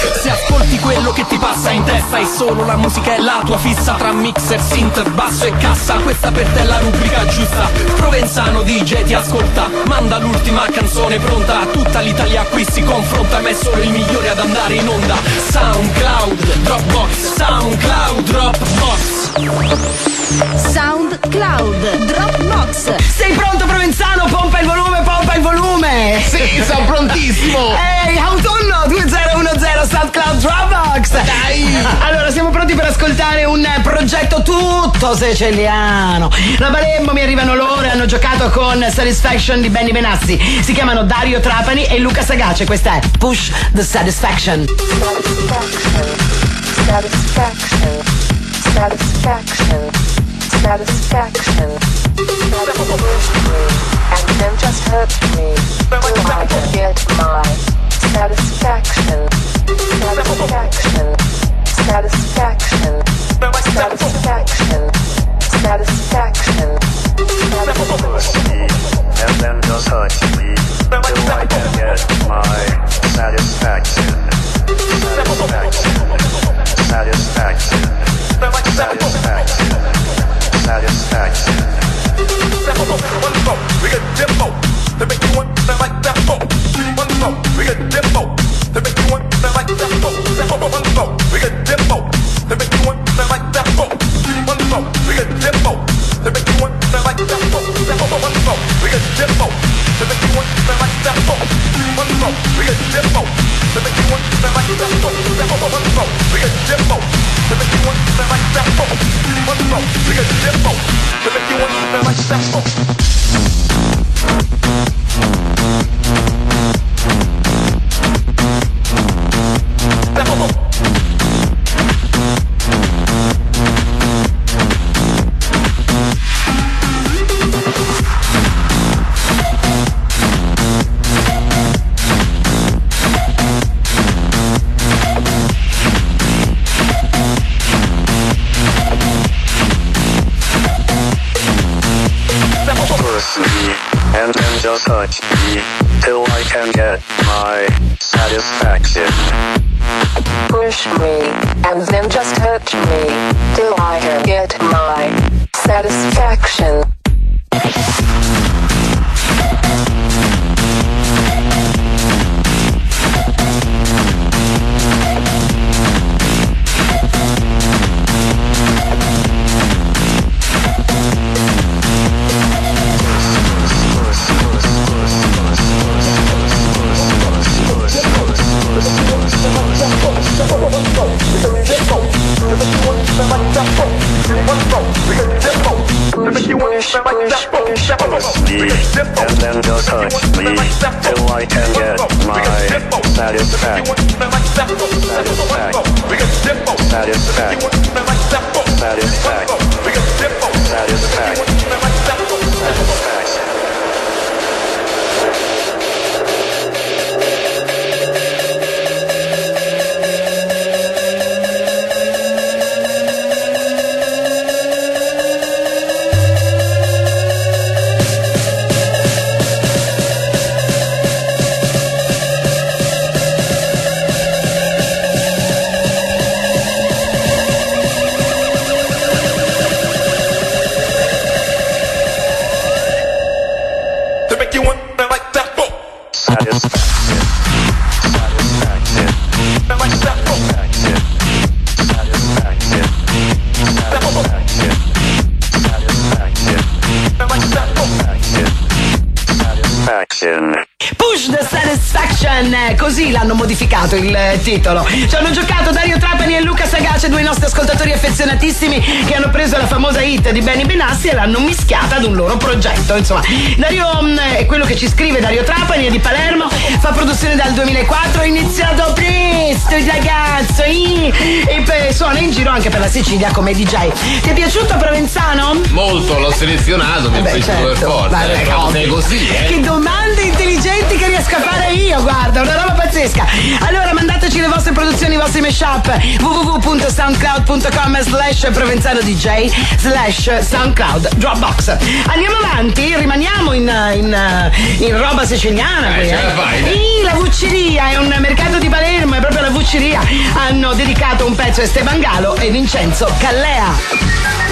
Se ascolti quello che ti passa in testa e solo la musica è la tua fissa, tra mixer, synth, basso e cassa, questa per te è la rubrica giusta. Provenzano DJ ti ascolta, manda l'ultima canzone pronta, tutta l'Italia qui si confronta, ma è solo il migliore ad andare in onda. SoundCloud, Dropbox, SoundCloud, Dropbox. SoundCloud, Dropbox. Sei pronto Provenzano? Pompa il volume, pompa il volume. Sì, sono prontissimo. Ehi, autunno 2010 SoundCloud Dropbox. Dai. Allora, siamo pronti per ascoltare un progetto tutto siciliano. Da Palermo mi arrivano loro e hanno giocato con Satisfaction di Benny Benassi. Si chiamano Dario Trapani e Luca Sagace. Questa è Push the Satisfaction. Satisfaction, satisfaction, satisfaction, and then just hurt me till I can get my satisfaction, satisfaction, satisfaction, satisfaction, satisfaction, and then just hurt me till I can get my satisfaction, satisfaction, satisfaction, satisfaction, satisfaction. We get demo, they make you want to like that. One more, we get demo, they make you want to like that. One more, we get demo, they make you want to like that. One more, we get demo, they make you want to like that. One more, we get demo, they make you want to like that. One more, we get demo, they make you want to like that. One more, we get demo, they make you want to like that. One more, we get demo, they make you want to like that. And then just touch me till I can get my satisfaction. push me, and then just hurt me till I can get my satisfaction. And then just touch me till I can get my satisfaction. Push the Satisfaction, così l'hanno modificato il titolo. Ci hanno giocato Dario Trapani e Luca Sagace, due nostri ascoltatori affezionatissimi che hanno preso la famosa hit di Benny Benassi e l'hanno mischiata ad un loro progetto. Insomma, Dario è quello che ci scrive. Dario Trapani è di Palermo, fa produzione dal 2004, ha iniziato presto il ragazzo e suona in giro anche per la Sicilia come DJ. Ti è piaciuto Provenzano? Molto, l'ho selezionato, mi è piaciuto per forza. Sei così, Che domande intelligenti che riesco a fare io, guarda, una roba pazzesca. Allora mandateci le vostre produzioni, i vostri mashup, www.soundcloud.com/Provenzano DJ /SoundCloud Dropbox. Andiamo avanti, rimaniamo in roba siciliana qui, ce la fai, dai. La Vucceria è un mercato di Palermo, è proprio la Vucceria Ciria hanno dedicato un pezzo a Esteban Galo e Vincenzo Callea.